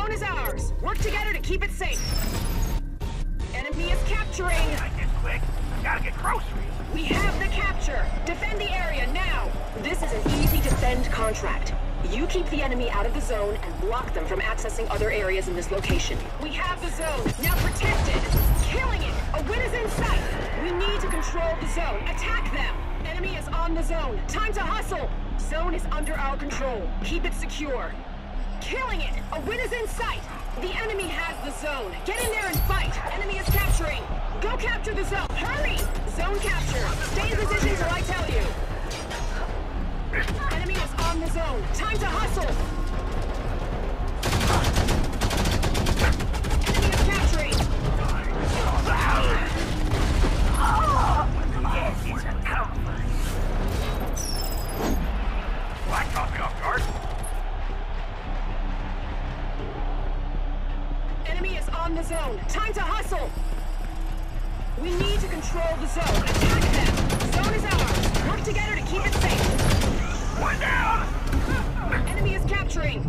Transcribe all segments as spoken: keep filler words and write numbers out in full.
Zone is ours. Work together to keep it safe. Enemy is capturing. I get quick. I gotta get groceries. We have the capture. Defend the area now. This is an easy defend contract. You keep the enemy out of the zone and block them from accessing other areas in this location. We have the zone. Now protect it. Killing it. A win is in sight. We need to control the zone. Attack them. Enemy is on the zone. Time to hustle. Zone is under our control. Keep it secure. Killing it. A win is in sight. The enemy has the zone. Get in there and fight. Enemy is capturing. Go capture the zone. Hurry. Zone capture. Stay in position till I tell you. Enemy is on the zone. Time to hustle. Enemy is capturing. Yes, it's a comfort. Why caught me off guard? Enemy is on the zone. Time to hustle. We need to control the zone. Attack them. Zone is ours. Work together to keep it safe. One down! Enemy is capturing.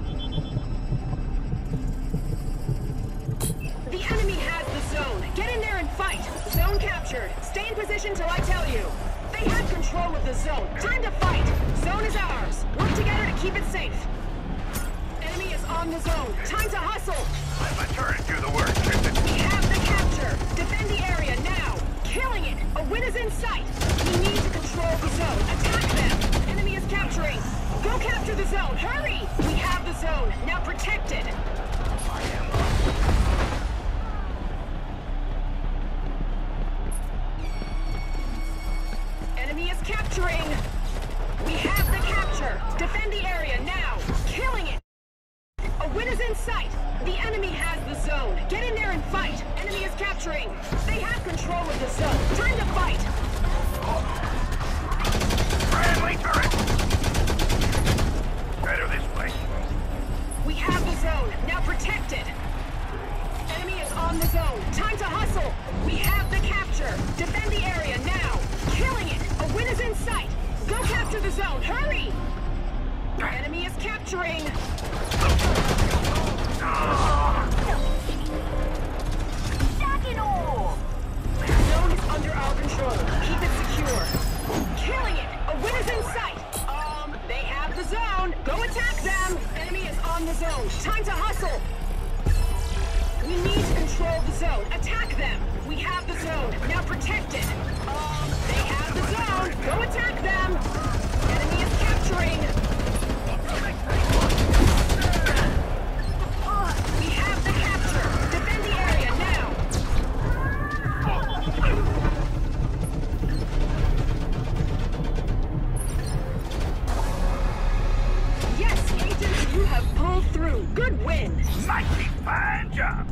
The enemy has the zone. Get in there and fight. Zone captured. Stay in position till I tell you. They have control of the zone. Time to fight. Zone is ours. Work together to keep it safe. Enemy is on the zone. Time to hustle. Let my turn and do the work. We have the capture. Defend the area now. Killing it. A win is in sight. We need to control the zone. Attack them. Enemy is capturing. Go capture the zone. Hurry. We have the zone. Now protect it. Enemy is capturing. We have the capture. Defend the area now. Killing it. A win is in sight. The enemy has the zone. Get in there and fight. Enemy is capturing. They have control of the zone. Time to fight. Friendly turret! Better this way. We have the zone. Now protect it. Enemy is on the zone. Time to hustle. We have the capture. Defend the area now. Killing it. A win is in sight. Go capture the zone. Hurry. Enemy is capturing. Zone is under our control. Keep it secure. Killing it. A win is in sight. Um, they have the zone. Go attack them. Enemy is on the zone. Time to hustle. We need to control the zone. Attack them. We have the zone. Now protect it. Um, they have the zone. Go attack them. Enemy is capturing. We have the capture. Defend the area now. Yes, agents, you have pulled through. Good win. Mighty fine job.